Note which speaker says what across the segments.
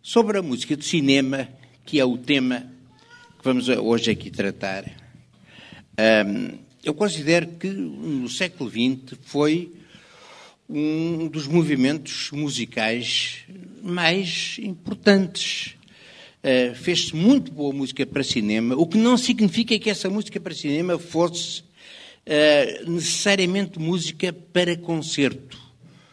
Speaker 1: Sobre a música de cinema, que é o tema que vamos hoje aqui tratar, eu considero que no século XX foi um dos movimentos musicais mais importantes. Fez-se muito boa música para cinema, o que não significa que essa música para cinema fosse necessariamente música para concerto.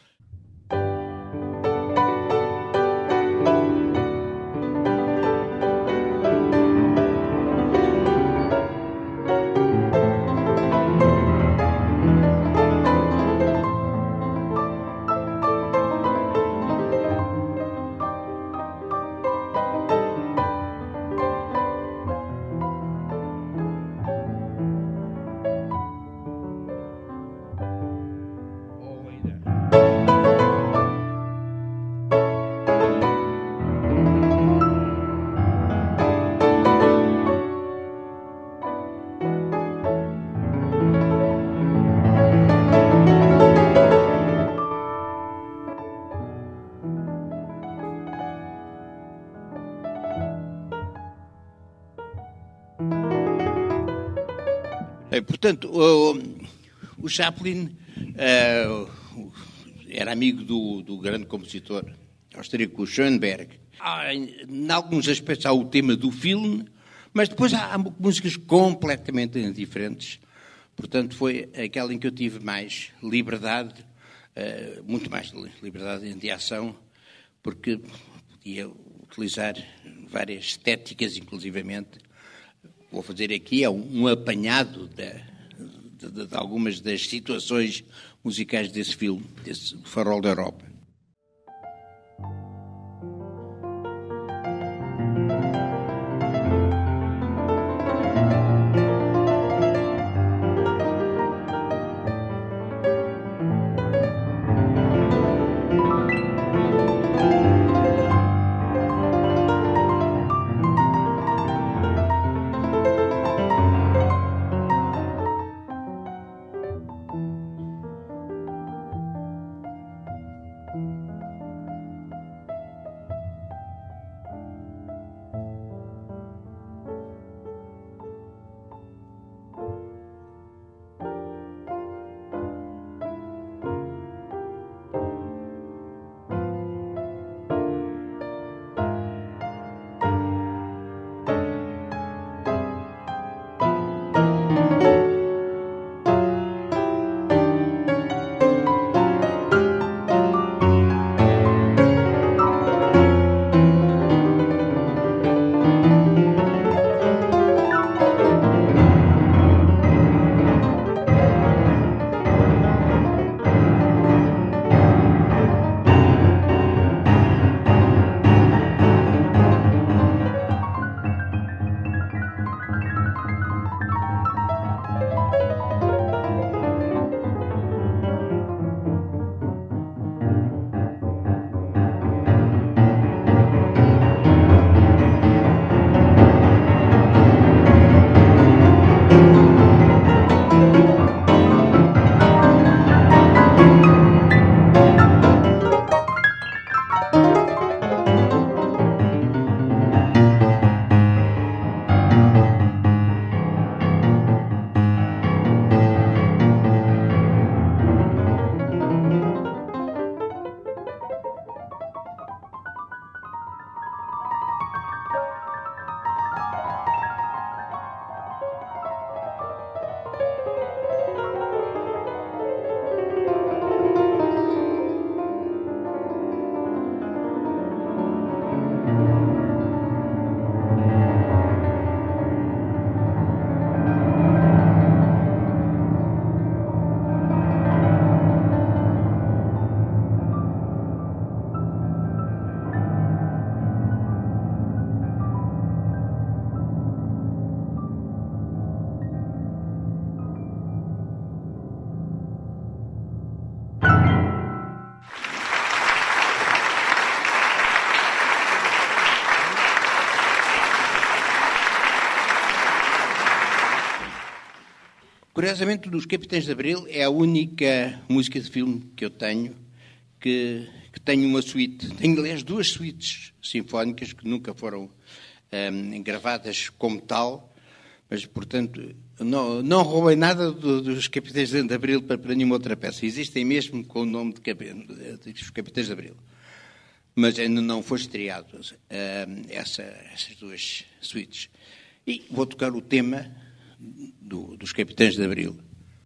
Speaker 1: Portanto, o Chaplin era amigo do grande compositor austríaco Schoenberg. Em alguns aspectos há o tema do filme, mas depois há músicas completamente diferentes. Portanto, foi aquela em que eu tive mais liberdade, muito mais liberdade de ação, porque podia utilizar várias estéticas, inclusivamente. Vou fazer aqui um apanhado de algumas das situações musicais desse filme, desse Farol da Europa. Curiosamente, dos Capitães de Abril é a única música de filme que eu tenho que tenho uma suíte, tenho, aliás, 2 suítes sinfónicas que nunca foram gravadas como tal, mas, portanto, não roubei nada dos Capitães de Abril para nenhuma outra peça. Existem mesmo com o nome dos Capitães de Abril. Mas ainda não foi estreado essas 2 suítes. E vou tocar o tema dos Capitães de Abril.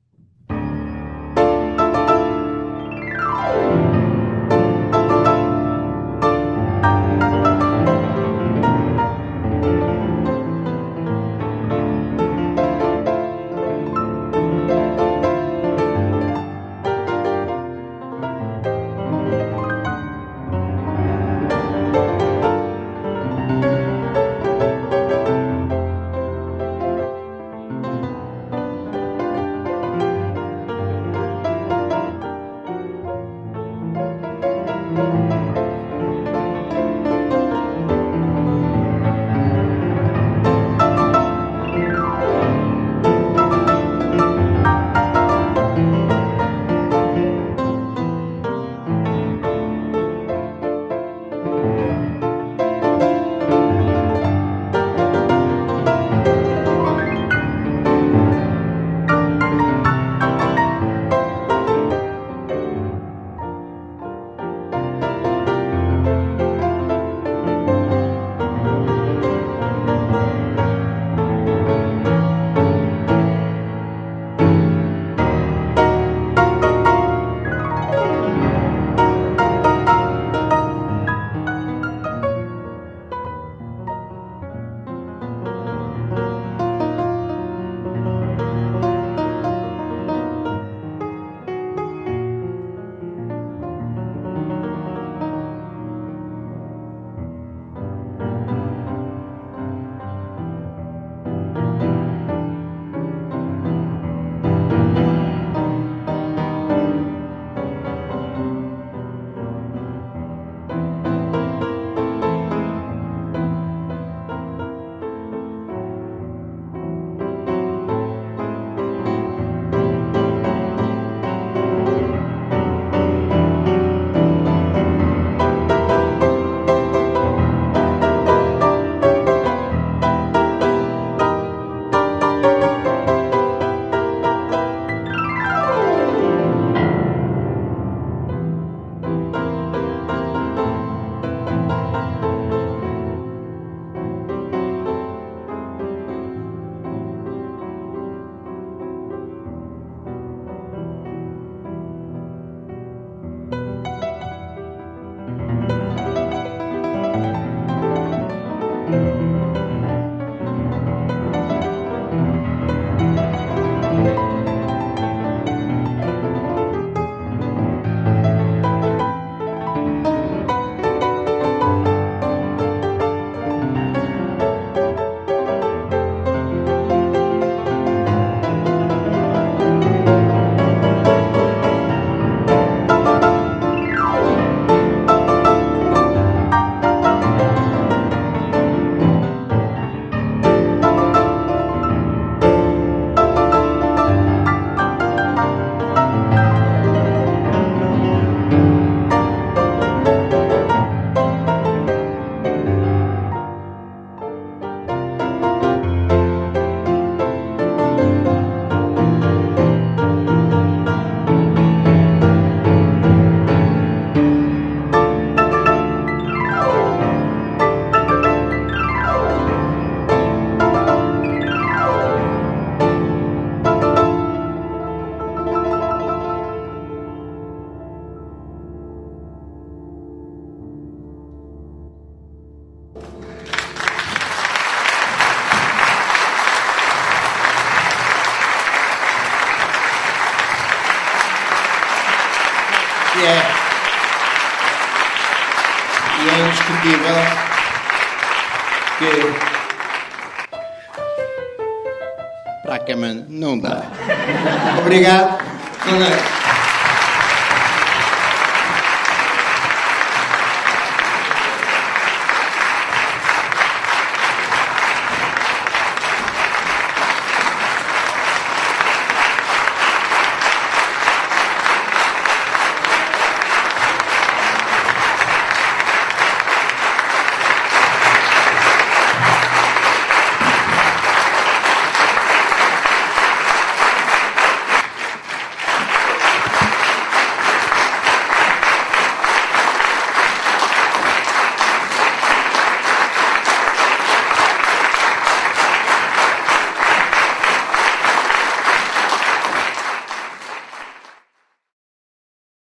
Speaker 1: E é indiscutível que para a cama não dá. Obrigado.